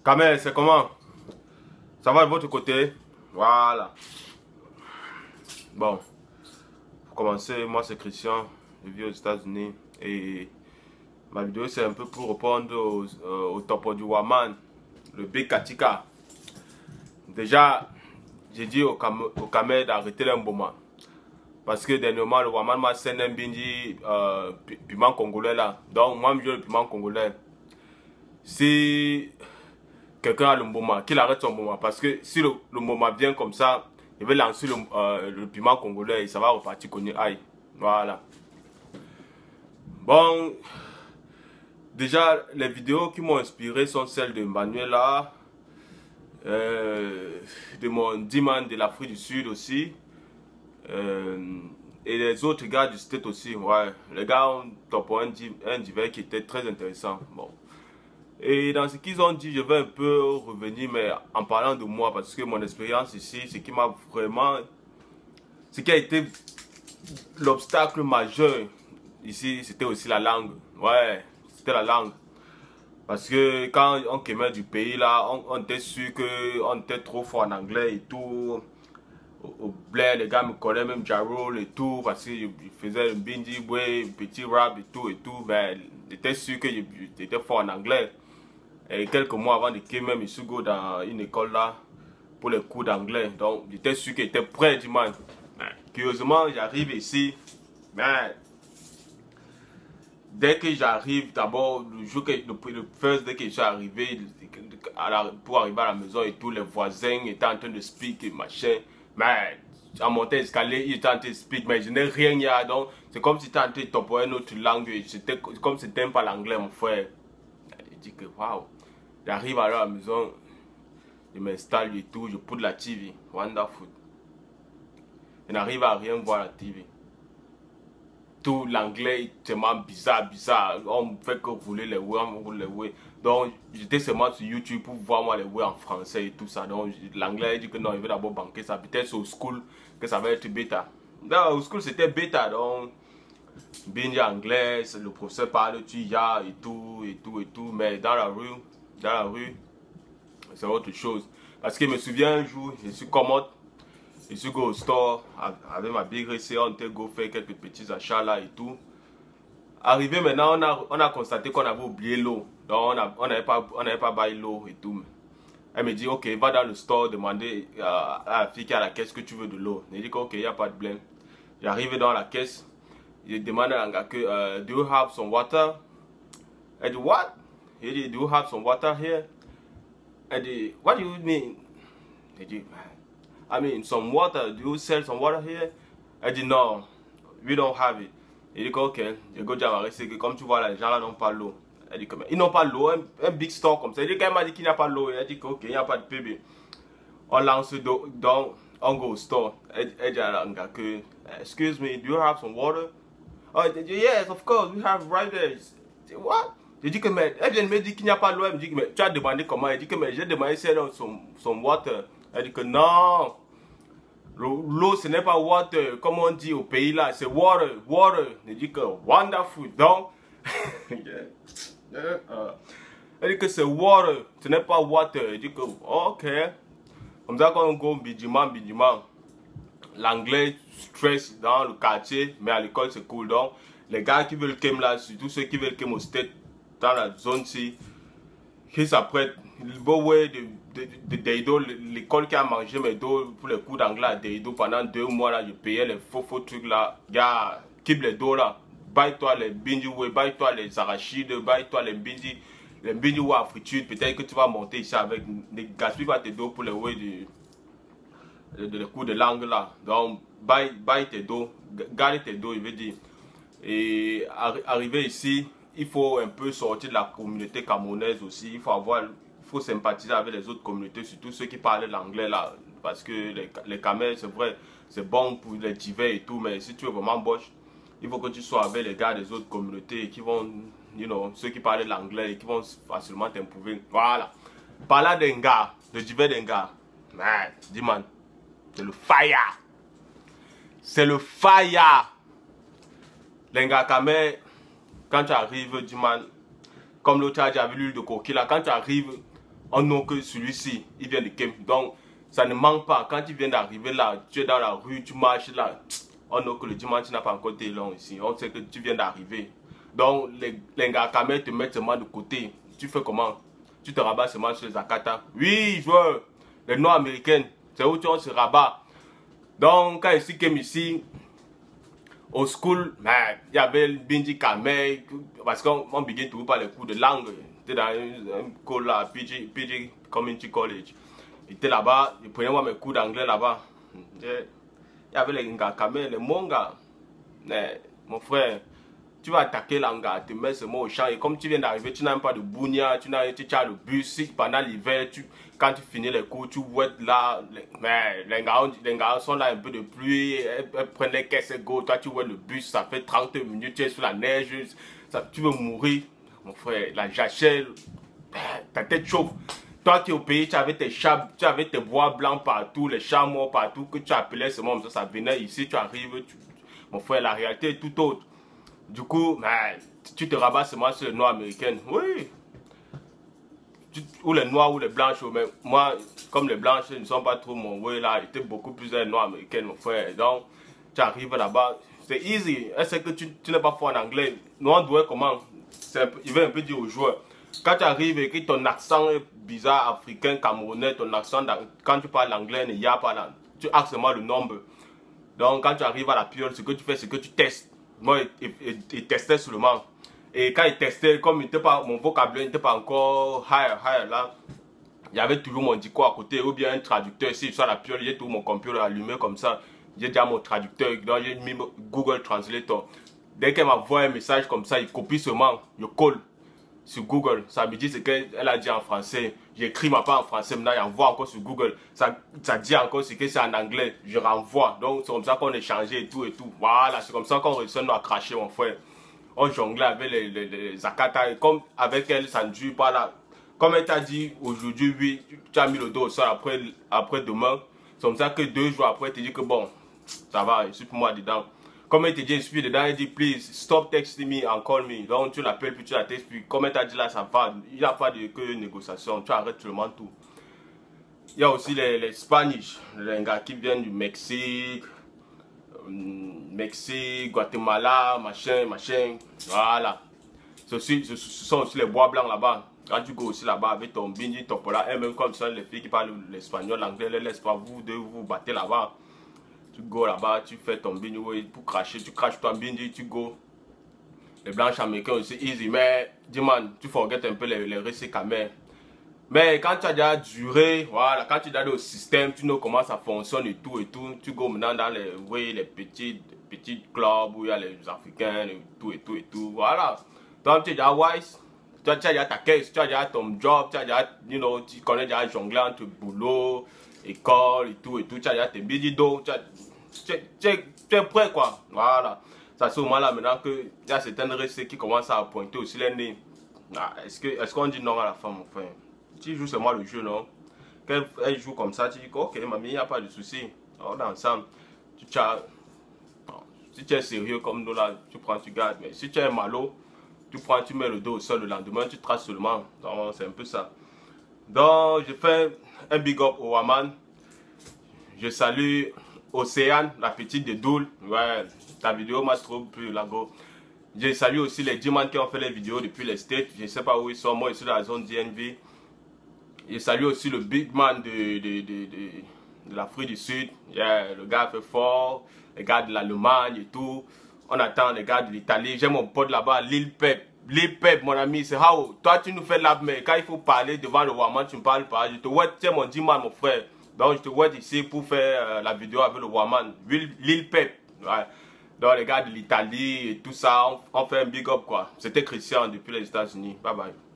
Kamel, c'est comment? Ça va de votre côté? Voilà. Bon, pour commencer, moi c'est Christian, je vis aux États-Unis et ma vidéo c'est un peu pour répondre au topo du Waman, le Big Katika. Déjà, j'ai dit au Kamel d'arrêter le moment. Parce que dernièrement, le Waman m'a scène un bindi piment congolais là. Donc, moi, je veux le piment congolais. Si quelqu'un a le moment, qu'il arrête son moment. Parce que si le moment vient comme ça, il va lancer le piment congolais et ça va repartir qu'on aille. Voilà. Bon, déjà, les vidéos qui m'ont inspiré sont celles de Manuela, de mon Diman de l'Afrique du Sud aussi. Et les autres gars du state aussi, ouais. Les gars ont topé un divers qui était très intéressant. Bon. Et dans ce qu'ils ont dit, je vais un peu revenir, mais en parlant de moi, parce que mon expérience ici, ce qui m'a vraiment... Ce qui a été l'obstacle majeur ici, c'était aussi la langue. Ouais, c'était la langue. Parce que quand on quémait du pays là, on était sûr qu'on était trop fort en anglais et tout. Au bled, les gars me connaissaient même Jarol et tout, parce qu'ils faisaient un bindi, ouais, petit rap et tout, mais j'étais sûr que j'étais fort en anglais. Et quelques mois avant de quitter même Isugo dans une école là, pour les cours d'anglais. Donc j'étais sûr qu'il était prêt dimanche. Curieusement, j'arrive ici, mais dès que j'arrive, d'abord, le jour que le first day que je suis arrivé, pour arriver à la maison et tout, les voisins étaient en train de speak et machin. Mais en montant l'escalier, il était en train de speak, mais je n'ai rien dit. Donc, c'est comme si tu étais en train de toper une autre langue. C'était comme si tu n'aimes pas l'anglais, mon frère. Je dis que waouh. J'arrive alors à la maison, je m'installe et tout, je pousse la TV. Wonderful. Je n'arrive à rien voir la TV. Tout l'anglais est tellement bizarre. On me fait que rouler les way, on roule les way. Donc, j'étais seulement sur YouTube pour voir moi les way en français et tout ça. Donc, l'anglais dit que non, il veut d'abord banquer ça. Peut-être au school que ça va être bêta. Non, au school c'était bêta. Donc, bien anglais, le professeur parle, tu y as et tout. Mais dans la rue, c'est autre chose. Parce que je me souviens un jour, je suis commode. Je suis go au store avec ma big récée, on était go faire quelques petits achats là et tout. Arrivé maintenant, on a constaté qu'on avait oublié l'eau. Donc on n'avait pas baillé l'eau et tout. Elle me dit ok, va dans le store demander à la fille qui est à la caisse que tu veux de l'eau. Je dis ok, il n'y a pas de blême. J'arrive dans la caisse, je demande à un gars que do you have some water? Elle dit what? Il dit do you have some water here? Elle dit what do you mean? Je dis I mean, some water, do you sell some water here? Elle dit non, we don't have it. Il dit ok, je go dire à Marie, c'est que comme tu vois là, les gens là n'ont pas l'eau. Elle dit que ils n'ont pas l'eau, un big store comme ça. Il dit qu'elle m'a dit qu'il n'y a pas l'eau. Elle dit que ok, il n'y a pas de PB. On lance donc, on go au store. Elle dit à l'anga que, excuse me, do you have some water? Oh, elle dit yes, of course, we have right there. Je dis what? Je dis que mais, elle vient de me dire qu'il n'y a pas l'eau. Elle me dit que mais tu as demandé comment? Elle dit que mais j'ai demandé si elle a some water. Elle dit que non. L'eau, ce n'est pas water, comme on dit au pays là, c'est water. Elle dit que wonderful. Donc, elle dit que c'est water, ce n'est pas water. Elle dit que ok. Comme ça, quand on go bidiman. L'anglais stress dans le quartier, mais à l'école c'est cool. Donc, les gars qui veulent qu'aimer là, surtout ceux qui veulent qu'aimer au state, dans la zone-ci, qui s'apprêtent, ils vont voir Deido, l'école qui a mangé mes dos pour les cours d'anglais à Deido pendant 2 mois là, je payais les faux trucs là. Gars, keep les dos là. Baille-toi les bindi, baille-toi les arachides, baille-toi les bindi ou à friture. Peut-être que tu vas monter ici avec. Ne gaspille pas tes dos pour les way de cours de langue là. Donc, baille tes dos, garde tes dos, je veux dire. Et arriver ici, il faut un peu sortir de la communauté camerounaise aussi. Il faut sympathiser avec les autres communautés, surtout ceux qui parlent l'anglais là. Parce que les Camels, c'est vrai, c'est bon pour les divers et tout, mais si tu veux vraiment boche, il faut que tu sois avec les gars des autres communautés qui vont, ceux qui parlent l'anglais et qui vont facilement t'improver. Voilà. Parler d'un gars, de divers d'un gars, man, dis man, c'est le fire. C'est le fire. Les gars Camels, quand tu arrives, dis man, comme l'autre a déjà vu l'huile de coquille là, quand tu arrives, on nom que celui-ci, il vient de Kem. Donc, ça ne manque pas. Quand tu viens d'arriver là, tu es dans la rue, tu marches là, on nom que le dimanche, tu n'as pas encore été long ici. On sait que tu viens d'arriver. Donc, les gars, quand même, te mettent seulement de côté. Tu fais comment? Tu te rabats seulement sur les Akata. Oui, joueur, les noirs américains, c'est où tu se rabat. Donc, quand ici, Kem ici, au school, il y avait Bindi Kamei, parce qu'on begin toujours par les cours de langue. J'étais dans un cours là, PG Community College. J'étais là-bas, je prenais moi mes cours d'anglais là-bas. Il y avait les gars Kamei, les mongas. Mon frère, tu vas attaquer l'anga, tu mets ce mot au champ. Et comme tu viens d'arriver, tu n'as même pas de bougnat, tu as le bus. Si pendant l'hiver, quand tu finis les cours, tu vois là, les gars sont là un peu de pluie, elles prennent les caisses et go. Toi, tu vois le bus, ça fait 30 minutes, tu es sur la neige, tu veux mourir. Mon frère, la jachère, ta tête chauffe. Toi qui es au pays, tu avais tes chats, tu avais tes bois blancs partout, les chats morts partout, que tu appelais ce moment, ça venait ici, tu arrives, mon frère, la réalité est tout autre. Du coup, tu te rabats seulement sur les noirs américains. Oui. Ou les noirs ou les blanches. Mais moi, comme les blanches ne sont pas trop mon way là, j'étais beaucoup plus les noirs américains, mon frère. Donc, tu arrives là-bas, c'est easy. Est-ce que tu n'es pas fort en anglais? Nous, on doit comment? Il veut un peu dire aux joueurs. Quand tu arrives et que ton accent est bizarre, africain, camerounais, ton accent, quand tu parles anglais, il n'y a pas là. Tu as seulement le nombre. Donc, quand tu arrives à la piole, ce que tu fais, c'est que tu testes. Moi, il testait seulement. Et quand il testait, comme mon vocabulaire n'était pas encore higher là, il y avait toujours mon dico à côté, ou bien un traducteur. Si je suis à la piole, j'ai tout mon computer allumé comme ça. J'ai déjà mon traducteur, donc j'ai mis Google Translator. Dès qu'elle m'envoie un message comme ça, il copie seulement, je colle sur Google. Ça me dit ce qu'elle a dit en français. J'écris ma part en français, maintenant j'envoie encore sur Google. Ça dit encore ce que c'est en anglais, je renvoie. Donc c'est comme ça qu'on échangeait et tout et tout. Voilà, c'est comme ça qu'on réussit à cracher, mon frère. On jonglait avec les Akata. Et comme avec elle, ça ne dure pas là. Comme elle t'a dit aujourd'hui, oui, tu as mis le dos au sol après demain. C'est comme ça que 2 jours après, tu dis que bon, ça va, je suis pour moi dedans. Comme elle te dit, je suis dedans, elle dit, please, stop texting me and call me. Donc, tu l'appelles, puis tu la textes, puis comme elle t'a dit là, ça va. Il n'y a pas de négociation, tu arrêtes seulement tout. Il y a aussi les Spanish, les gars qui viennent du Mexique, Guatemala, machin. Voilà. Ce sont aussi les bois blancs là-bas. Quand tu go aussi là-bas avec ton bindi, ton pola, et même comme ça, les filles qui parlent l'espagnol, l'anglais, ne les laisse pas vous deux vous battez là-bas. Tu go là-bas, tu fais ton bindi pour cracher, tu craches ton bindi, tu go. Les blanches américains aussi easy, mais dis-moi, tu forgettes un peu les récits quand même. Mais quand tu as déjà duré, voilà, quand tu es dans le système, tu know comment ça fonctionne et tout, tu go maintenant dans les petits clubs où il y a les Africains et tout, voilà. Donc tu es déjà wise, tu as déjà ta caisse, tu as déjà ton job, tu as déjà, tu connais déjà jongler entre boulot, école et tout, tu as déjà tes bididos, tu es prêt quoi, voilà. Ça c'est au moment là maintenant qu'il y a certaines recettes qui commencent à pointer aussi les nez. Est-ce qu'on dit non à la femme, mon frère? Tu joues seulement le jeu, non? Quand elle joue comme ça, tu dis ok, mamie, il n'y a pas de souci. On est ensemble. Si tu es sérieux comme nous là, tu prends, tu gardes. Mais si tu es malo, tu prends, tu mets le dos au sol le lendemain, tu traces seulement. Donc c'est un peu ça. Donc je fais un big up au Waman. Je salue Océane, la petite de Doul. Ouais, ta vidéo m'a trop plu là, go. Je salue aussi les diamants qui ont fait les vidéos depuis les States. Je ne sais pas où ils sont. Moi, je suis dans la zone DNV. Je salue aussi le big man de l'Afrique du Sud. Yeah, le gars fait fort. Les gars de l'Allemagne et tout. On attend les gars de l'Italie. J'ai mon pote là-bas, Lil Pep. Lil Pep, mon ami, c'est how. Toi, tu nous fais la mais quand il faut parler devant le Waman, tu ne parles pas. Je te vois, tu es mon diman, mon frère. Donc, je te vois ici pour faire la vidéo avec le Waman. Lil Pep. Ouais. Donc, les gars de l'Italie et tout ça, on fait un big up quoi. C'était Christian depuis les États-Unis. Bye bye.